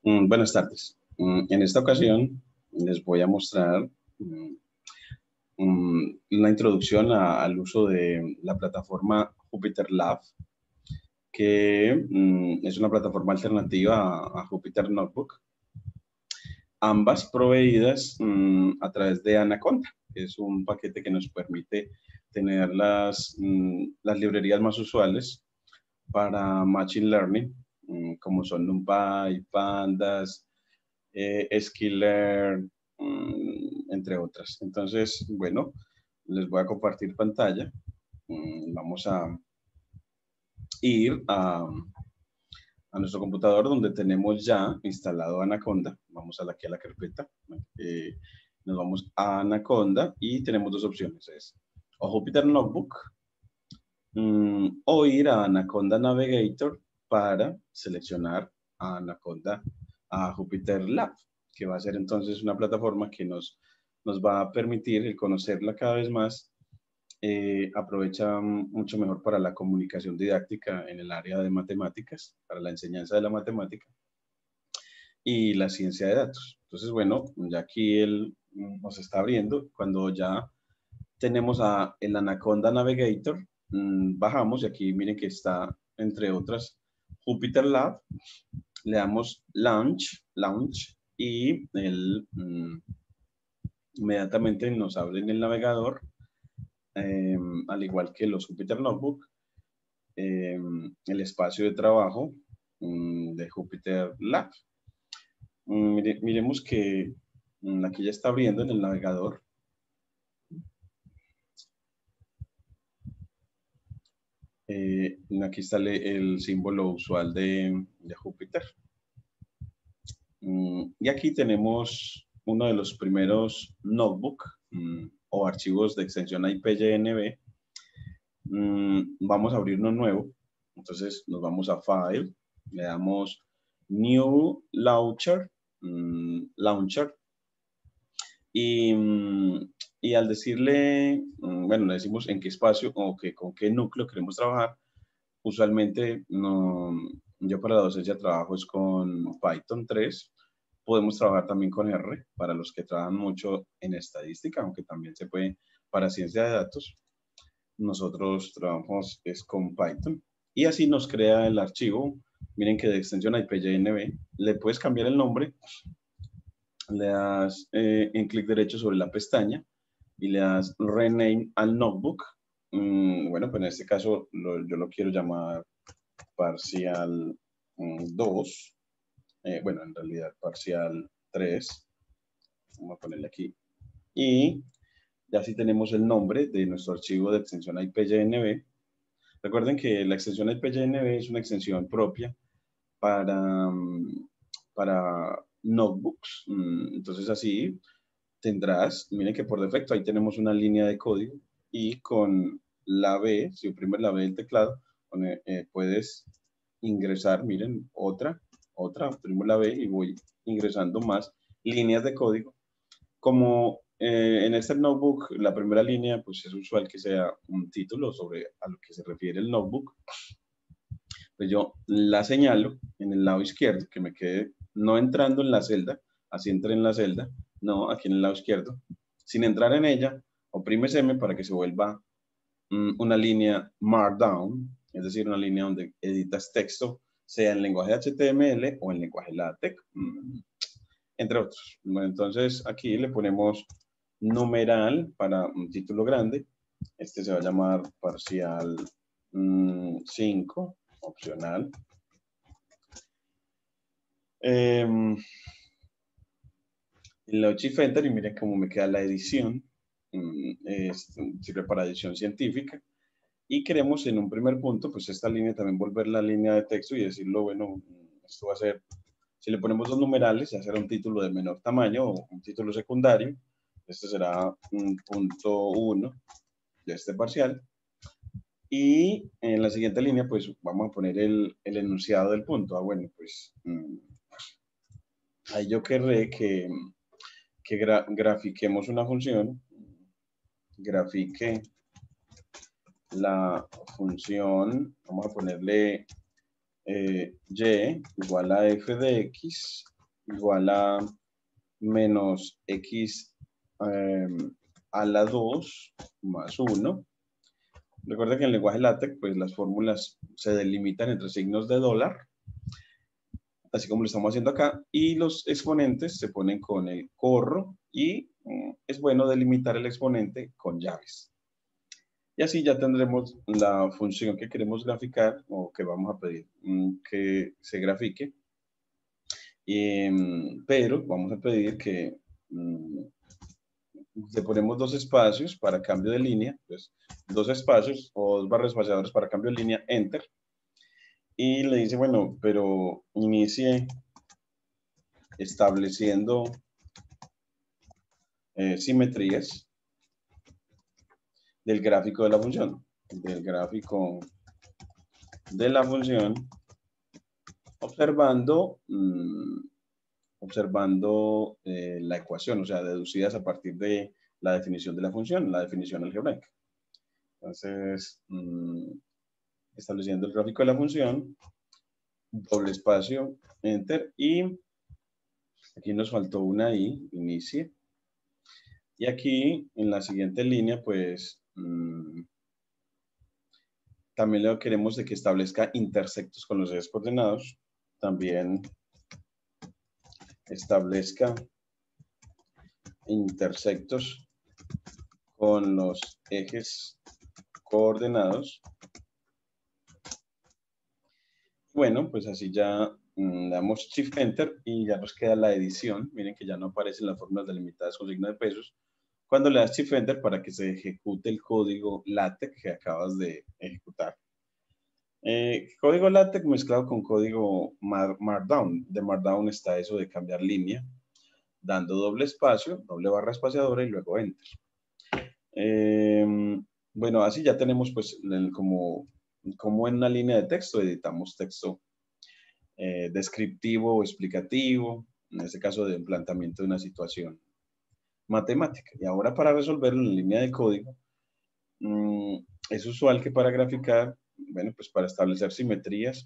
Buenas tardes. En esta ocasión les voy a mostrar una introducción al uso de la plataforma Jupyter Lab, que es una plataforma alternativa a Jupyter Notebook, ambas proveídas a través de Anaconda, que es un paquete que nos permite tener las librerías más usuales para Machine Learning, como son NumPy, Pandas, Sklearn, entre otras. Entonces, bueno, les voy a compartir pantalla. Vamos a ir a nuestro computador donde tenemos ya instalado Anaconda. Vamos aquí a la carpeta. Nos vamos a Anaconda y tenemos dos opciones. Es o Jupyter Notebook o ir a Anaconda Navigator para seleccionar a Anaconda, a Jupyter Lab, que va a ser entonces una plataforma que nos va a permitir el conocerla cada vez más. Aprovecha mucho mejor para la comunicación didáctica en el área de matemáticas, para la enseñanza de la matemática y la ciencia de datos. Entonces, bueno, ya aquí él nos está abriendo. Cuando ya tenemos el Anaconda Navigator, bajamos y aquí miren que está, entre otras, Jupyter Lab. Le damos Launch y inmediatamente nos abre en el navegador, al igual que los Jupyter Notebook, el espacio de trabajo de Jupyter Lab. Miremos que aquí ya está abriendo en el navegador. Aquí está el símbolo usual de Jupyter. Y aquí tenemos uno de los primeros notebook o archivos de extensión IPYNB. Vamos a abrir uno nuevo. Entonces nos vamos a File, le damos New Launcher, y al decirle, bueno, le decimos en qué espacio o con qué núcleo queremos trabajar. Usualmente yo para la docencia trabajo es con Python 3. Podemos trabajar también con R para los que trabajan mucho en estadística, aunque también se puede para ciencia de datos. Nosotros trabajamos es con Python y así nos crea el archivo. Miren que de extensión IPYNB le puedes cambiar el nombre, le das en clic derecho sobre la pestaña y le das Rename al Notebook. Bueno, pues en este caso yo lo quiero llamar parcial 2. Bueno, en realidad parcial 3. Vamos a ponerle aquí. Y ya sí tenemos el nombre de nuestro archivo de extensión IPYNB. Recuerden que la extensión IPYNB es una extensión propia para, para notebooks. Entonces así tendrás, miren que por defecto ahí tenemos una línea de código y con la B, si oprimes la B del teclado, puedes ingresar, miren, oprimo la B y voy ingresando más líneas de código. Como en este notebook, la primera línea, pues es usual que sea un título sobre a lo que se refiere el notebook. Pues yo la señalo en el lado izquierdo, que me quede no entrando en la celda, así entré en la celda, no, aquí en el lado izquierdo. Sin entrar en ella, oprimes M para que se vuelva una línea Markdown, es decir, una línea donde editas texto, sea en lenguaje HTML o en lenguaje LaTeX, entre otros. Bueno, entonces aquí le ponemos numeral para un título grande. Este se va a llamar parcial 5, opcional. Le Shift Enter y miren cómo me queda la edición. Sirve para edición científica. Y queremos en un primer punto, pues esta línea también volver la línea de texto y decirlo, bueno, esto va a ser, si le ponemos dos numerales, ya será un título de menor tamaño o un título secundario. Este será un punto 1 de este parcial. Y en la siguiente línea, pues vamos a poner el enunciado del punto. Bueno, pues ahí yo querré que grafiquemos una función, grafique la función, vamos a ponerle y igual a f de x igual a menos x a la 2 más 1. Recuerda que en el lenguaje LaTeX, pues las fórmulas se delimitan entre signos de dólar, así como lo estamos haciendo acá, y los exponentes se ponen con el corro y es bueno delimitar el exponente con llaves. Y así ya tendremos la función que queremos graficar o que vamos a pedir que se grafique. Pero vamos a pedir que le ponemos dos espacios para cambio de línea, pues dos espacios o dos barras espaciadores para cambio de línea, enter. Y le dice, bueno, pero inicie estableciendo simetrías del gráfico de la función. Del gráfico de la función, observando, la ecuación, o sea, deducidas a partir de la definición de la función, la definición algebraica. Entonces, estableciendo el gráfico de la función, doble espacio, enter, y aquí nos faltó una i, inicie. Y aquí, en la siguiente línea, pues, también lo queremos de que establezca intersectos con los ejes coordenados. También establezca intersectos con los ejes coordenados. Bueno, pues así ya damos Shift Enter y ya nos queda la edición. Miren que ya no aparecen las fórmulas delimitadas con signo de pesos. Cuando le das Shift Enter para que se ejecute el código LaTeX que acabas de ejecutar. Código LaTeX mezclado con código Markdown. De Markdown está eso de cambiar línea, dando doble espacio, doble barra espaciadora y luego Enter. Bueno, así ya tenemos pues como en una línea de texto editamos texto descriptivo o explicativo, en este caso de un planteamiento de una situación matemática. Y ahora para resolverlo en línea de código, es usual que para graficar, bueno, pues para establecer simetrías,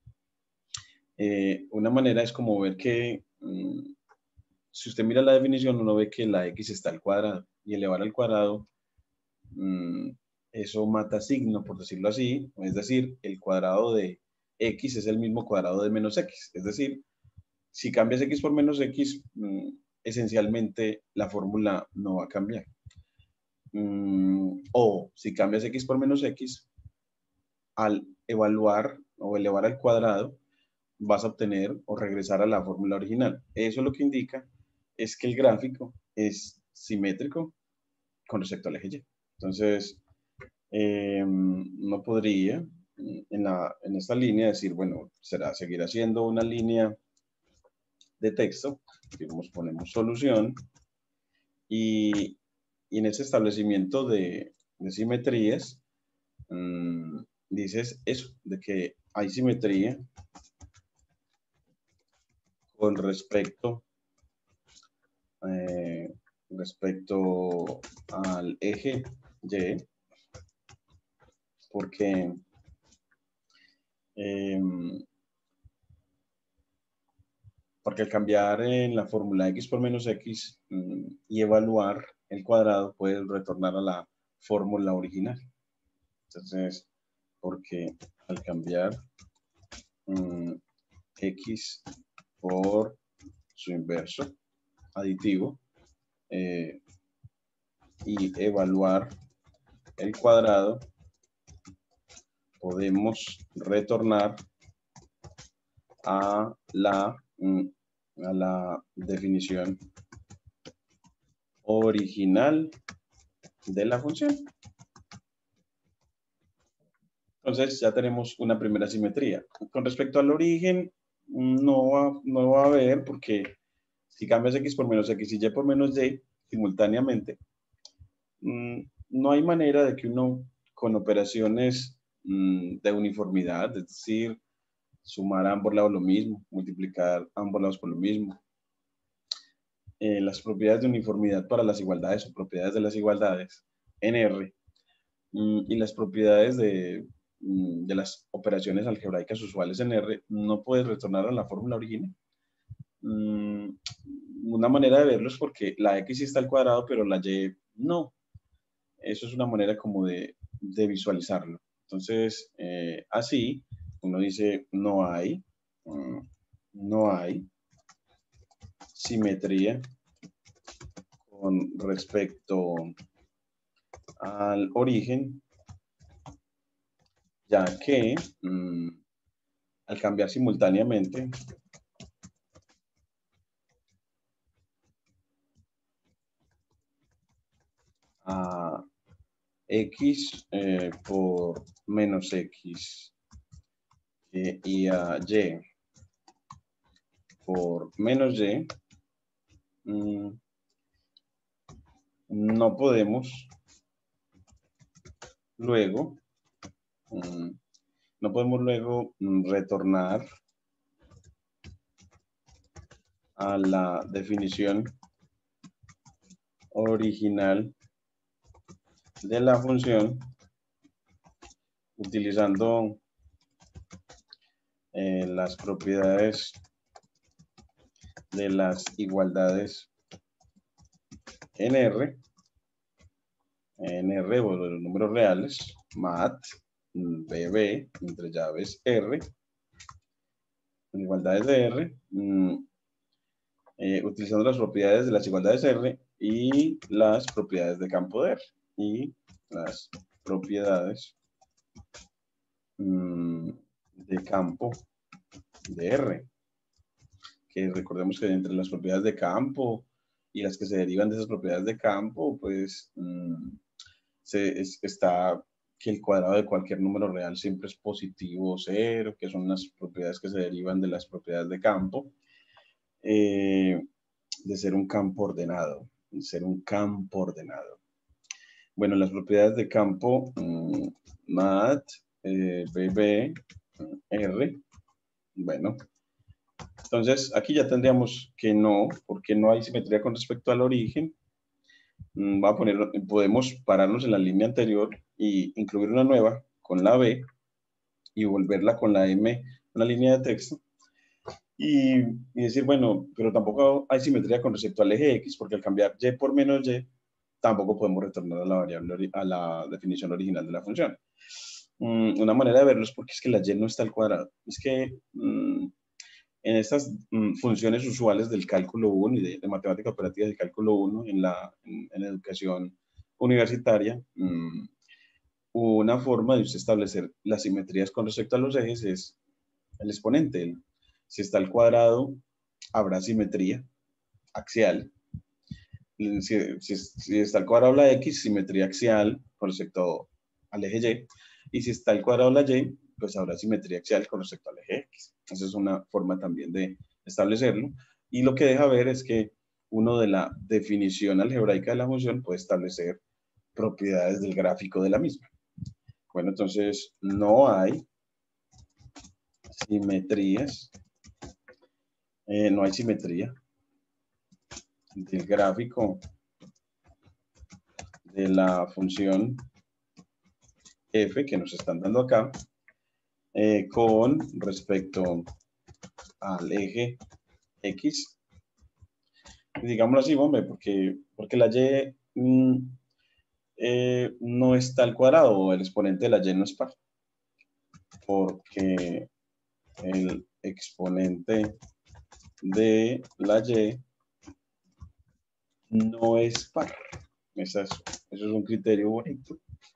una manera es como ver que, si usted mira la definición, uno ve que la x está al cuadrado y elevar al cuadrado, eso mata signo, por decirlo así, es decir, el cuadrado de x es el mismo cuadrado de menos x, es decir, si cambias x por menos x, esencialmente la fórmula no va a cambiar. O si cambias x por menos x, al evaluar o elevar al cuadrado, vas a obtener o regresar a la fórmula original. Eso lo que indica es que el gráfico es simétrico con respecto al eje Y. Entonces, no podría en esta línea decir, bueno, seguirá siendo una línea de texto, que ponemos solución, y en ese establecimiento de simetrías, dices eso, de que hay simetría con respecto al eje Y, porque al cambiar en la fórmula x por menos x y evaluar el cuadrado, puede retornar a la fórmula original. Entonces, porque al cambiar x por su inverso aditivo y evaluar el cuadrado, podemos retornar a la definición original de la función. Entonces ya tenemos una primera simetría. Con respecto al origen, no va a haber, porque si cambias x por menos x y y por menos y simultáneamente, no hay manera de que uno con operaciones de uniformidad, es decir, sumar a ambos lados lo mismo, multiplicar ambos lados por lo mismo, las propiedades de uniformidad para las igualdades o propiedades de las igualdades en R, y las propiedades de las operaciones algebraicas usuales en R, no puedes retornar a la fórmula original. una manera de verlo es porque la X sí está al cuadrado, pero la Y no. Eso es una manera como de visualizarlo. Entonces, así, uno dice, no hay simetría con respecto al origen, ya que al cambiar simultáneamente a X por menos X y a Y por menos Y, no podemos luego, retornar a la definición original de la función utilizando las propiedades de las igualdades en R o de los números reales, mat, bb, entre llaves R, igualdades de R, utilizando las propiedades de las igualdades R y las propiedades de campo de R y las propiedades de campo de R, que recordemos que entre las propiedades de campo y las que se derivan de esas propiedades de campo, pues está que el cuadrado de cualquier número real siempre es positivo o cero, que son las propiedades que se derivan de las propiedades de campo, de ser un campo ordenado, Bueno, las propiedades de campo, mat, bb, r, bueno. Entonces, aquí ya tendríamos que no, porque no hay simetría con respecto al origen. Podemos pararnos en la línea anterior y incluir una nueva con la B y volverla con la M, una línea de texto. Y decir, bueno, pero tampoco hay simetría con respecto al eje X, porque al cambiar Y por menos Y, tampoco podemos retornar a la variable, a la definición original de la función. Una manera de verlo es porque es que la Y no está al cuadrado. Es que en estas funciones usuales del cálculo 1 y de matemática operativa del cálculo 1 en la educación universitaria, una forma de usted establecer las simetrías con respecto a los ejes es el exponente. Si está al cuadrado, habrá simetría axial. Si está al cuadrado la X, simetría axial con respecto al eje Y. Y si está al cuadrado la Y, pues habrá simetría axial con respecto al eje X. Esa es una forma también de establecerlo. Y lo que deja ver es que uno de la definición algebraica de la función puede establecer propiedades del gráfico de la misma. Bueno, entonces no hay simetrías, no hay simetría del gráfico de la función f que nos están dando acá con respecto al eje X. Digámoslo así, hombre, porque la Y no está al cuadrado, o el exponente de la Y no es par. Porque el exponente de la Y no es par. Eso es un criterio bonito.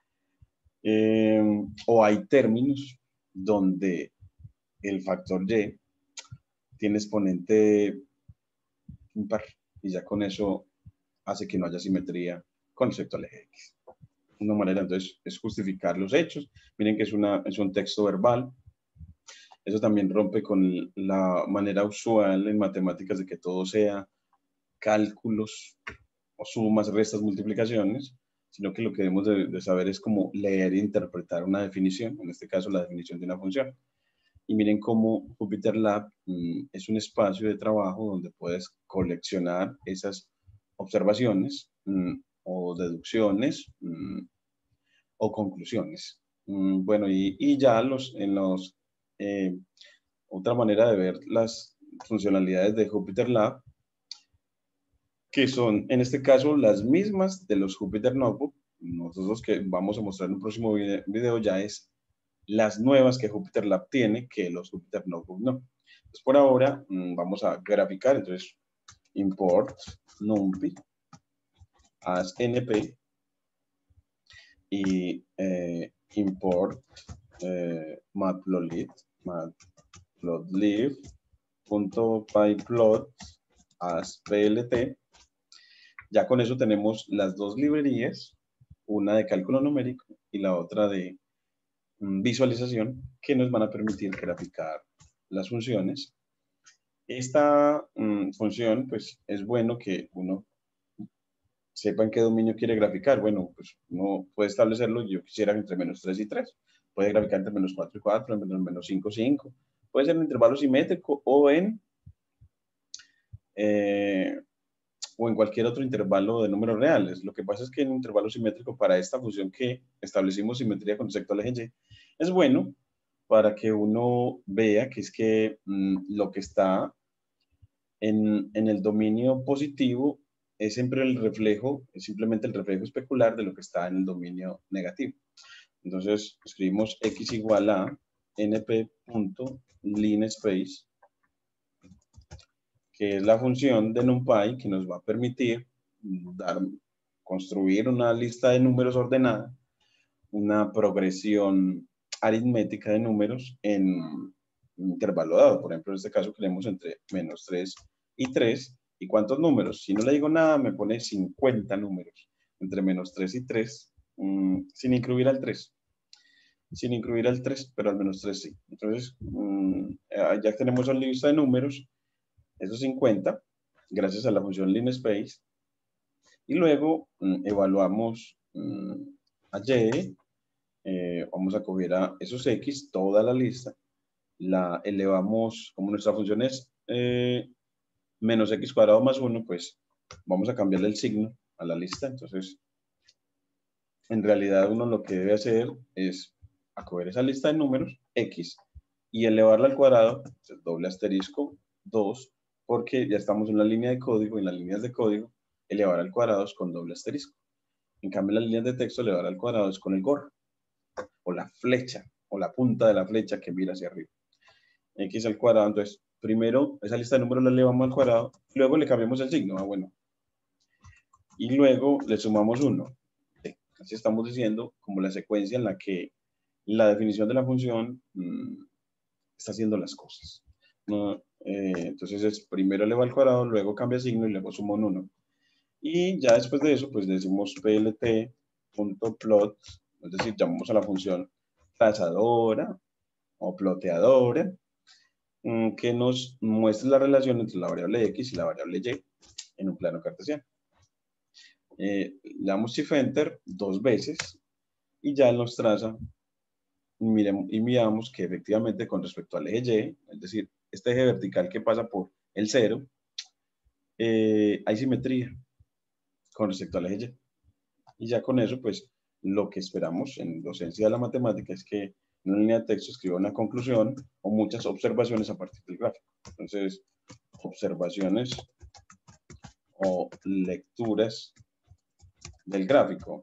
O hay términos donde el factor Y tiene exponente impar y ya con eso hace que no haya simetría con respecto al eje X. Una manera entonces es justificar los hechos. Miren que es un texto verbal. Eso también rompe con la manera usual en matemáticas de que todo sea cálculos o sumas, restas, multiplicaciones, sino que lo que debemos de saber es cómo leer e interpretar una definición, en este caso la definición de una función. Y miren cómo Jupyter Lab es un espacio de trabajo donde puedes coleccionar esas observaciones o deducciones o conclusiones. Bueno, y ya otra manera de ver funcionalidades de JupyterLab, que son en este caso las mismas de los Jupyter Notebook. Nosotros que vamos a mostrar en un próximo video ya es las nuevas que JupyterLab tiene que los Jupyter Notebook no. Entonces por ahora vamos a graficar, entonces import numpy as np y import matplotlib.pyplot as plt. Ya con eso tenemos las dos librerías, una de cálculo numérico y la otra de visualización, que nos van a permitir graficar las funciones. Esta función, pues es bueno que uno sepa en qué dominio quiere graficar. Bueno, pues uno puede establecerlo, yo quisiera entre menos 3 y 3. Puede graficar entre menos 4 y 4, entre menos 5 y 5. Puede ser en intervalo simétrico o en cualquier otro intervalo de números reales. Lo que pasa es que en un intervalo simétrico para esta función que establecimos simetría con respecto al eje Y, es bueno para que uno vea que es que lo que está en el dominio positivo es siempre el reflejo, es simplemente el reflejo especular de lo que está en el dominio negativo. Entonces escribimos x igual a np.linspace, que es la función de NumPy que nos va a permitir construir una lista de números ordenada, una progresión aritmética de números en un intervalo dado. Por ejemplo, en este caso queremos entre menos 3 y 3. ¿Y cuántos números? Si no le digo nada, me pone 50 números. Entre menos 3 y 3, sin incluir al 3. Sin incluir al 3, pero al menos 3 sí. Entonces, ya tenemos la lista de números, esos 50, gracias a la función linspace. Y luego evaluamos a y, vamos a coger a esos x, toda la lista, la elevamos, como nuestra función es menos x cuadrado más 1, pues vamos a cambiarle el signo a la lista. Entonces, en realidad uno lo que debe hacer es acoger esa lista de números, x, y elevarla al cuadrado, entonces, doble asterisco 2, porque ya estamos en la línea de código, y en las líneas de código, elevar al cuadrado es con doble asterisco. En cambio, en las líneas de texto, elevar al cuadrado es con el gorro, o la flecha, o la punta de la flecha que mira hacia arriba. X al cuadrado, entonces, primero esa lista de números la elevamos al cuadrado, luego le cambiamos el signo, bueno, y luego le sumamos 1. Así estamos diciendo como la secuencia en la que la definición de la función está haciendo las cosas. ¿No? Entonces es primero eleva al cuadrado, luego cambia signo y luego suma un 1. Y ya después de eso, pues decimos plt.plot, es decir, llamamos a la función trazadora o ploteadora, que nos muestre la relación entre la variable x y la variable y en un plano cartesiano. Le damos Shift Enter 2 veces y ya nos traza y miramos que efectivamente con respecto al eje Y, es decir, este eje vertical que pasa por el 0, hay simetría con respecto al eje Y. Y ya con eso, pues, lo que esperamos en docencia de la matemática es que en una línea de texto escriba una conclusión o muchas observaciones a partir del gráfico. Entonces, observaciones o lecturas del gráfico.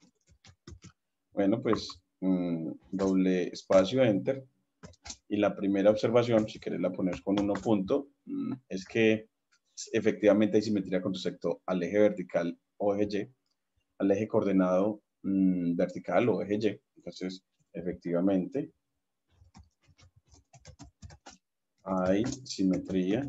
Bueno, pues doble espacio, enter. Y la primera observación, si querés la poner con 1 punto, es que efectivamente hay simetría con respecto al eje vertical o eje Y, al eje coordenado vertical o eje Y. Entonces, efectivamente, hay simetría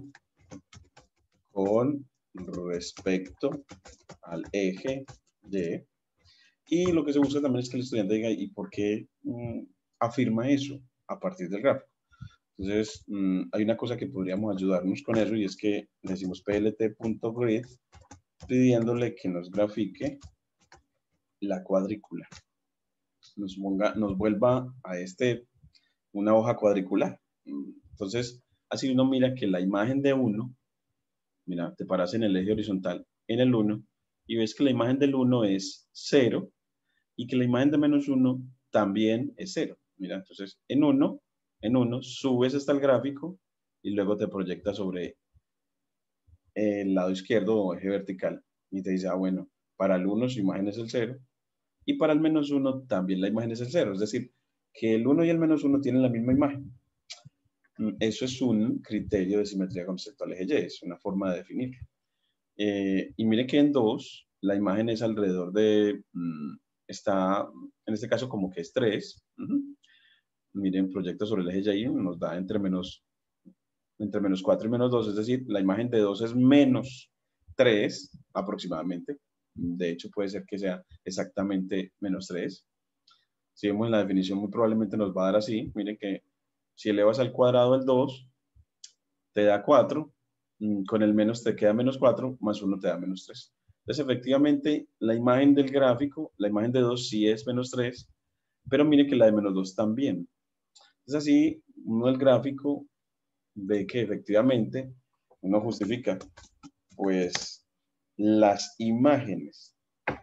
con respecto al eje Y. Y lo que se busca también es que el estudiante diga, ¿y por qué afirma eso a partir del gráfico? Entonces, hay una cosa que podríamos ayudarnos con eso y es que decimos plt.grid pidiéndole que nos grafique la cuadrícula. Nos vuelva a una hoja cuadricular. Entonces, así uno mira que la imagen de 1, mira, te paras en el eje horizontal en el 1 y ves que la imagen del 1 es 0 y que la imagen de menos 1 también es 0. Mira, entonces en 1 subes hasta el gráfico y luego te proyecta sobre el lado izquierdo o eje vertical y te dice, ah, bueno, para el 1 su imagen es el 0 y para el -1 también la imagen es el 0. Es decir, que el 1 y el -1 tienen la misma imagen. Eso es un criterio de simetría conceptual eje Y, es una forma de definirlo. Y mire que en 2 la imagen es alrededor de, está en este caso como que es 3. Miren, proyecta sobre el eje Y, nos da entre menos 4 y -2, es decir, la imagen de 2 es -3 aproximadamente. De hecho, puede ser que sea exactamente -3. Si vemos en la definición, muy probablemente nos va a dar así. Miren que si elevas al cuadrado el 2, te da 4. Con el menos te queda -4, más 1 te da -3. Entonces, efectivamente, la imagen del gráfico, la imagen de 2 sí es -3, pero miren que la de -2 también. Es así, uno del gráfico ve que efectivamente uno justifica, pues, las imágenes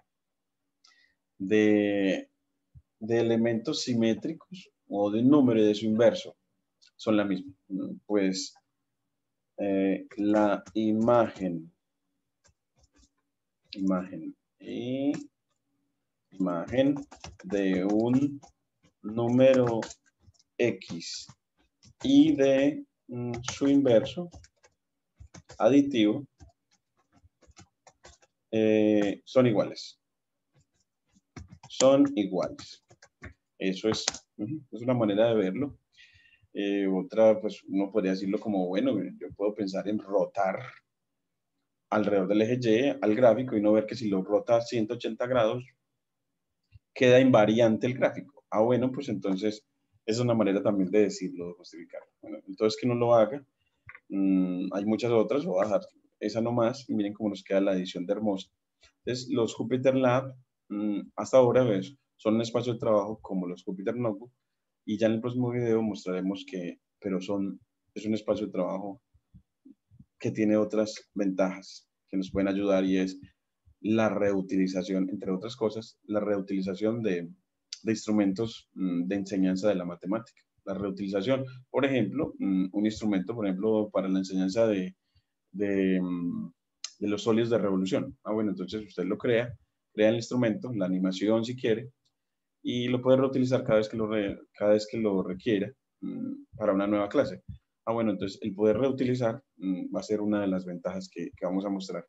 de, elementos simétricos o de un número y de su inverso son la misma. Pues la imagen de un número X y de su inverso aditivo son iguales. Son iguales. Eso es una manera de verlo. Otra, pues uno podría decirlo como, bueno, yo puedo pensar en rotar alrededor del eje Y al gráfico y no ver que si lo rota a 180 grados, queda invariante el gráfico. Ah, bueno, pues entonces es una manera también de decirlo, de justificarlo. Bueno, entonces que no lo haga. Hay muchas otras, voy a dejar esa nomás y miren cómo nos queda la edición de hermosa. Entonces, los Jupyter Lab, hasta ahora, ¿ves? Son un espacio de trabajo como los Jupyter Notebook y ya en el próximo video mostraremos que, pero es un espacio de trabajo que tiene otras ventajas que nos pueden ayudar y es la reutilización, entre otras cosas, la reutilización de instrumentos de enseñanza de la matemática. La reutilización, por ejemplo, un instrumento, por ejemplo, para la enseñanza de, de los sólidos de revolución. Ah, bueno, entonces usted lo crea el instrumento, la animación si quiere, y lo puede reutilizar cada vez que lo requiera para una nueva clase. Ah, bueno, entonces el poder reutilizar va a ser una de las ventajas que vamos a mostrar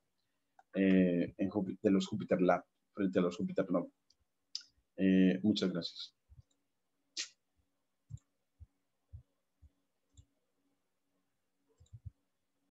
de los Jupyter Lab frente a los Jupyter Notebook. Muchas gracias.